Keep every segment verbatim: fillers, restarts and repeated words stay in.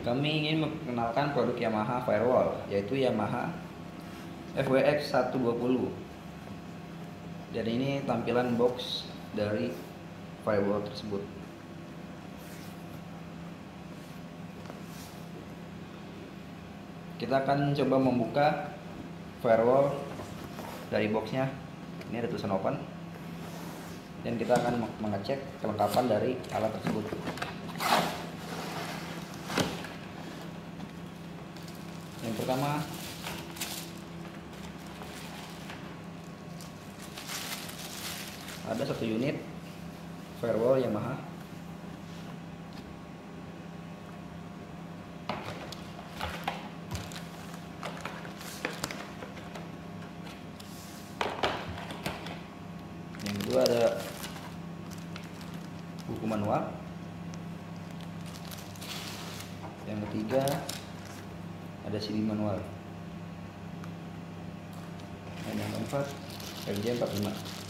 Kami ingin memperkenalkan produk Yamaha Firewall, yaitu Yamaha F W X seratus dua puluh. Dan ini tampilan box dari firewall tersebut. Kita akan coba membuka firewall dari boxnya. Ini ada tulisan open. Dan kita akan mengecek kelengkapan dari alat tersebut. Yang pertama, ada satu unit firewall Yamaha. Yang kedua ada buku manual. Yang ketiga ada C D manual. Dan yang keempat R J empat puluh lima.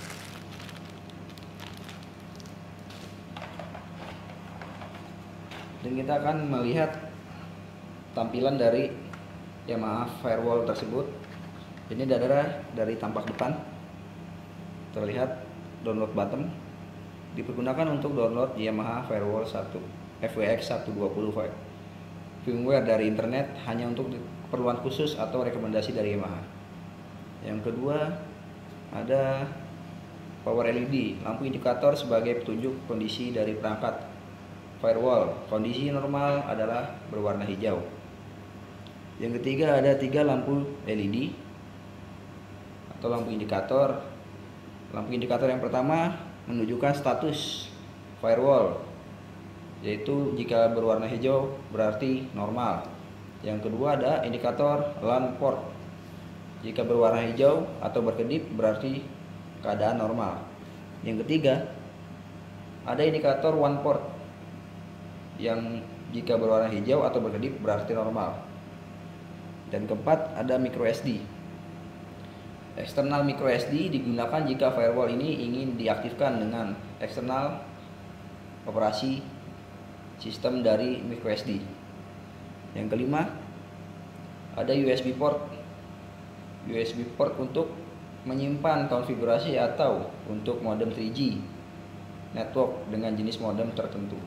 Dan kita akan melihat tampilan dari Yamaha Firewall tersebut. Ini adalah dari tampak depan, terlihat download button, dipergunakan untuk download Yamaha Firewall satu F W X seratus dua puluh firmware dari internet, hanya untuk keperluan khusus atau rekomendasi dari Yamaha. Yang kedua ada power L E D, lampu indikator sebagai petunjuk kondisi dari perangkat firewall. Kondisi normal adalah berwarna hijau. Yang ketiga ada tiga lampu L E D atau lampu indikator. Lampu indikator yang pertama menunjukkan status firewall, yaitu jika berwarna hijau berarti normal. Yang kedua ada indikator LAN port. Jika berwarna hijau atau berkedip berarti keadaan normal. Yang ketiga ada indikator one port, yang jika berwarna hijau atau berkedip berarti normal. Dan keempat ada micro S D. Eksternal micro S D digunakan jika firewall ini ingin diaktifkan dengan eksternal operasi sistem dari micro S D. Yang kelima ada U S B port. U S B port untuk menyimpan konfigurasi atau untuk modem tiga G network dengan jenis modem tertentu.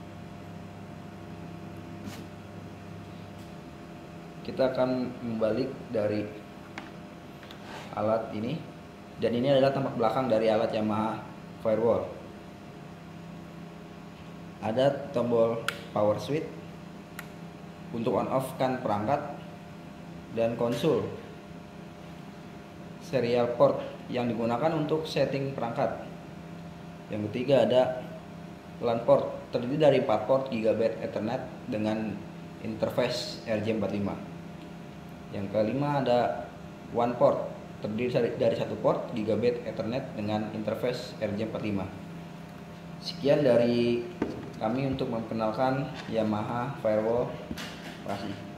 Kita akan membalik dari alat ini, dan ini adalah tampak belakang dari alat Yamaha Firewall. Ada tombol power switch untuk on off kan perangkat, dan konsol serial port yang digunakan untuk setting perangkat. Yang ketiga ada LAN port, terdiri dari empat port gigabit Ethernet dengan interface R J empat puluh lima. Yang kelima ada one port, terdiri dari satu port gigabit Ethernet dengan interface R J empat puluh lima. Sekian dari kami untuk memperkenalkan Yamaha Firewall. Terima kasih.